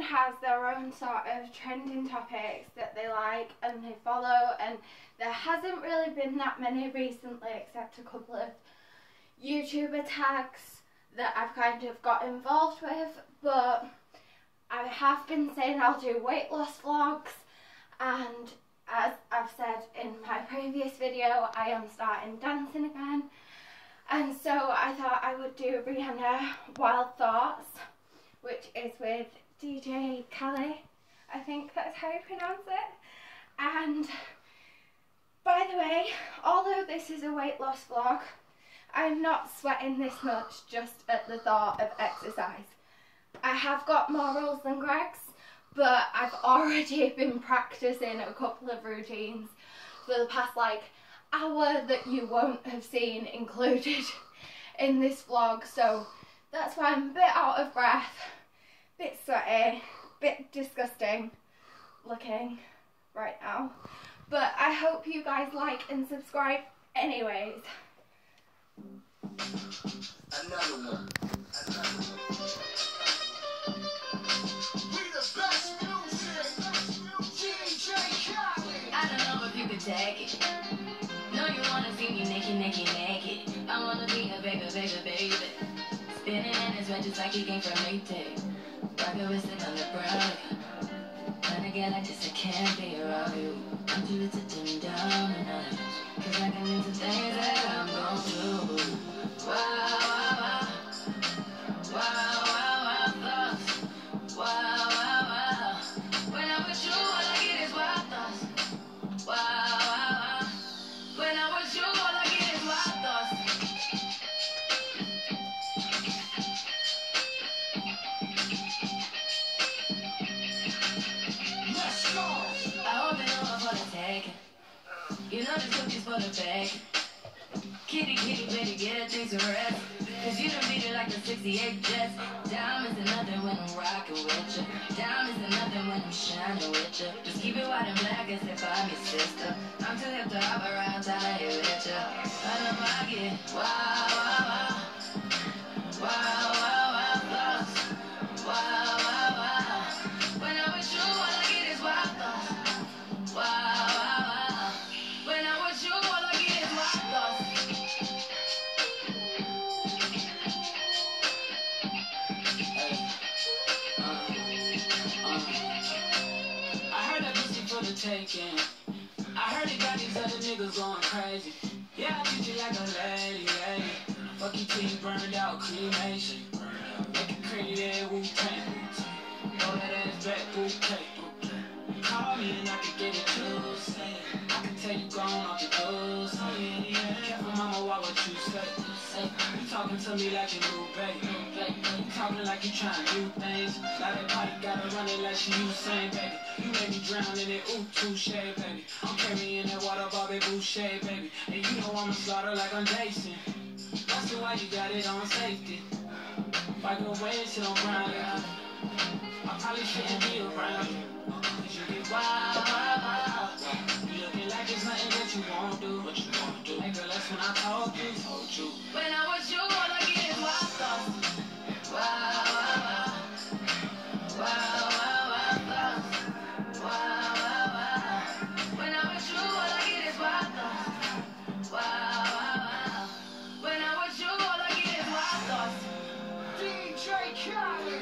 has their own sort of trending topics that they like and they follow, and there hasn't really been that many recently except a couple of YouTuber tags that I've kind of got involved with, but I have been saying I'll do weight loss vlogs, and as I've said in my previous video, I am starting dancing again, and so I thought I would do Rhianna Wild Thoughts, which is with DJ Khaled, I think that's how you pronounce it. And by the way, although this is a weight loss vlog, I'm not sweating this much just at the thought of exercise. I have got more rules than Greg's, but I've already been practicing a couple of routines for the past like hour that you won't have seen included in this vlog, so that's why I'm a bit out of breath, bit sweaty, bit disgusting looking right now. But I hope you guys like and subscribe anyways. Another one. We the best music. DJ Khaled. I don't know if you could take it. No, you wanna see me naked. I wanna be a baby. Spinning in his red just like he came from Maytag. Rocket wristed on the brown. When I get like this, I can't be around you. I'm too little to dim down a notch. Cause I can do the things that I'm gon' do. Wow, thoughts. Wow. When I'm with you, all I get is wild thoughts. Wow. When I'm with you, all I get is wild thoughts. Let's go. I hope you know I'm for the taking. You know this cookie's for the bag. Kitty, baby, get her things to rest. Cause you done beat it like the 68 Jets. Diamonds are nothing when I'm rockin' with you. Diamonds are nothing when I'm shining with you. Just keep it white and black as if I'm your sister. I'm too hip to hop around, tired with you. I know I get wow, thoughts. Wow. When I'm with you, all I get is wild thoughts. Wow. When I'm with you, all I get is wild thoughts. I heard that pussy for the taking. I heard it got these other niggas going crazy. Yeah, I treat you like a lady. Fuck you till you burned out, cremation. Make it creamy, then Wu-Tang. Throw that ass back, bouquet. Call me and I can get it too. I can tell you gone off the doors. Careful, mama, why what you say? You talking to me like you new baby. You talking like you trying new things. Now that party gotta run it like she Usain, baby. You made me drown in it, ooh, touche, baby. I'm carrying that water, Bobby Boucher, baby. And you know I'ma slaughter like I'm Jason. That's why you got it on safety. Fight away till I'm brown, yeah. I probably shouldn't be around you. Cause you get wild. You looking like it's nothing that you won't do. What you wanna do? Hey girl, that's when I told you. When I'm with you, all I get is wild thoughts. Wow, thoughts. Wow. When I'm with you, all I get is wild thoughts. Wow. When I'm with you, all I get is wild thoughts. DJ Khaled.